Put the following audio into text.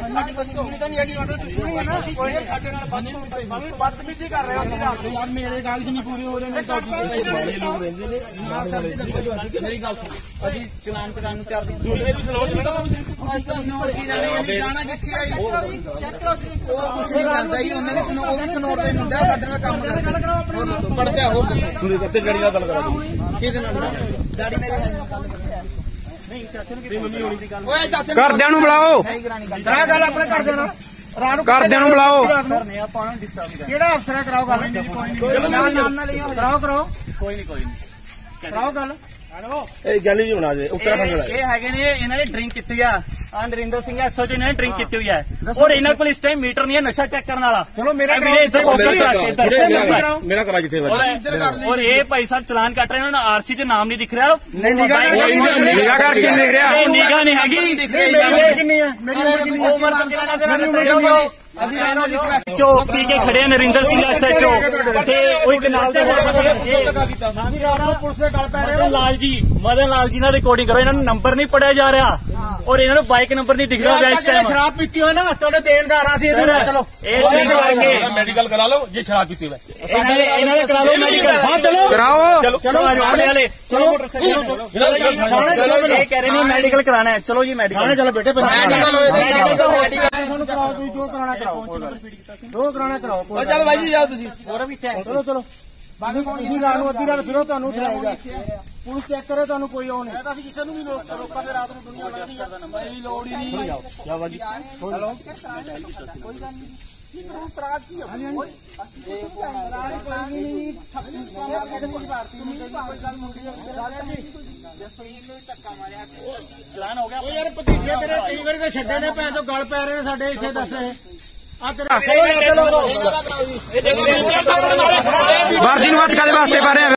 बदतमीजी कर रहे हो यार, मेरे कागज नहीं पूरे हो रहे। मेरी गल सुन, ਅਸੀਂ ਚਲਾਨ ਕਰਾਉਣ ਨੂੰ ਤਿਆਰ ਦੂਸਰੇ ਵੀ ਸਲੋਟ ਜਾਣਾ ਕਿੱਥੇ ਆਈ ਉਹ ਕੁਛ ਨਹੀਂ ਕਰਦਾ ਜੀ, ਉਹਨੇ ਉਹ ਵੀ ਸਨੋਰ ਤੇ ਮੁੰਡਾ ਸਾਡੇ ਨਾਲ ਕੰਮ ਕਰਦਾ ਪੜਦਾ ਹੋਰ ਤੁਸੀਂ ਕਿੱਥੇ ਡੈਡੀ ਨਾਲ ਗੱਲ ਕਰਾ ਕਿਹਦੇ ਨਾਲ ਡੈਡੀ ਮੇਰੇ ਨਹੀਂ ਚਾਚੇ ਨੂੰ ਕਿਤੇ ਮੰਮੀ ਹੋਣੀ ਦੀ ਗੱਲ ਓਏ ਚਾਚੇ ਘਰਦਿਆਂ ਨੂੰ ਬੁਲਾਓ, ਕਰਾ ਗੱਲ ਆਪਣੇ ਘਰਦਿਆਂ ਨਾਲ ਘਰਦਿਆਂ ਨੂੰ ਬੁਲਾਓ। ਸਰ ਨੇ ਆਪਾਂ ਨੂੰ ਡਿਸਟਰਬ ਕਿਹੜਾ ਅਫਸਰ ਹੈ, ਕਰਾਓ ਗੱਲ ਕਰਾਓ ਕੋਈ ਨਹੀਂ ਕਰਾਓ ਗੱਲ। ਇਹ ਗੱਲ ਜੀ ਬਣਾ ਦੇ ਉੱਤਰਾਖੰਡ ਦਾ ਇਹ ਹੈਗੇ ਨੇ, ਇਹਨਾਂ ਨੇ ਡਰਿੰਕ ਕੀਤੀ ਆ, ਨਰਿੰਦਰ ਸਿੰਘ ਐਸਓਜੀ ਇਹਨਾਂ ਨੇ ਡਰਿੰਕ ਕੀਤੀ ਹੋਈ ਹੈ ਔਰ ਇਹਨਾਂ ਕੋਲ ਇਸ ਟਾਈਮ ਮੀਟਰ ਨਹੀਂ ਹੈ ਨਸ਼ਾ ਚੈੱਕ ਕਰਨ ਵਾਲਾ। ਚਲੋ ਮੇਰਾ ਮੇਰਾ ਕਰਾ ਜਿੱਥੇ ਔਰ ਇਹ ਭਾਈ ਸਾਹਿਬ ਚਲਾਨ ਕੱਟ ਰਹੇ, ਇਹਨਾਂ ਨੂੰ ਆਰਸੀ 'ਚ ਨਾਮ ਨਹੀਂ ਦਿਖ ਰਿਹਾ, ਨਿਗਾਹ ਕਰਕੇ ਲਿਖ ਰਿਹਾ, ਨਿਗਾਹ ਨਹੀਂ ਹੈਗੀ। ਕਿੰਨੀ ਹੈ ਮੇਰੀ ਉਮਰ ਕਿੰਨੀ ਹੈ? ਚੋ ਪੀ ਕੇ ਖੜੇ ਨਰਿੰਦਰ ਸਿੰਘ ਐਸਐਚਓ ਤੇ ਉਹ ਇੱਕ ਨਾਲ ਦੇ ਪੁਲਿਸ ਦੇ ਗੱਲ ਪੈ ਰਹੇ ਮਦਨ ਲਾਲ ਜੀ ਨਾਲ ਰਿਕਾਰਡਿੰਗ ਕਰੋ, ਇਹਨਾਂ ਨੂੰ ਨੰਬਰ ਨਹੀਂ ਪੜਿਆ ਜਾ ਰਿਹਾ ਔਰ ਇਹਨਾਂ ਨੂੰ ਬਾਈਕ ਨੰਬਰ ਨਹੀਂ ਦਿਖ ਰਿਹਾ। ਸ਼ਰਾਬ ਪੀਤੀ ਹੋਏ ਨਾ ਤੁਹਾਡੇ ਦੇਣਦਾਰ ਅਸੀਂ ਚਲੋ ਇਹ ਮੈਡੀਕਲ ਕਰਾ ਲਓ ਜੇ ਸ਼ਰਾਬ ਪੀਤੀ ਹੋਵੇ, ਇਹਨਾਂ ਦੇ ਕਰਾ ਲਓ ਮੈਡੀਕਲ। ਹਾਂ ਚਲੋ ਕਰਾਓ ਚਲੋ ਇਹ ਕਹਿ ਰਹੇ ਨੇ ਮੈਡੀਕਲ ਕਰਾਣਾ ਹੈ, ਚਲੋ ਜੀ ਮੈਡੀਕਲ ਚਲੋ ਬੇਟੇ ਤੁਹਾਨੂੰ ਕਰਾਓ, ਤੁਸੀਂ ਜੋ ਕਰਾਣਾ ਕਰਾਓ, ਜੋ ਕਰਾਣਾ ਕਰਾਓ। ਚੱਲ ਬਾਈ ਜੀ ਜਾਓ ਤੁਸੀਂ ਚਲੋ ਚਲੋ ਤੁਸੀਂ ਰਾਤ ਨੂੰ ਅੱਧੀ ਰਾਤ ਫਿਰੋ, ਤੁਹਾਨੂੰ ਉਠਾਏਗਾ ਪੁਲਿਸ ਚੈੱਕ ਕਰੇ, ਤੁਹਾਨੂੰ ਕੋਈ ਉਹ ਨਹੀਂ। ਅਸੀਂ ਕਿਸੇ ਨੂੰ ਵੀ ਰੋਕਾਂ ਦੇ ਰਾਤ ਨੂੰ ਦੁਨੀਆ ਲੱਗਦੀ ਹੈ, ਕੋਈ ਲੋੜ ਹੀ ਨਹੀਂ। ਹੈਲੋ ਕੋਈ ਗੱਲ ਨਹੀਂ ਚਲਾਨ ਹੋ ਗਿਆ ਯਾਰ ਭਤੀਜੇ ਤੇਰੇ ਕਈ ਵਾਰੀ ਤਾਂ ਛੱਡੇ ਨੇ ਭੈਣ ਤੋਂ ਗਲ ਪੈ ਰਹੇ ਨੇ ਸਾਡੇ ਇੱਥੇ ਦੱਸ ਆ ਤੇਰਾ ਵਰਦੀ ਨੂੰ ਹੱਥ ਕਾਹਦੇ ਵਾਸਤੇ ਪਾ ਰਹੇ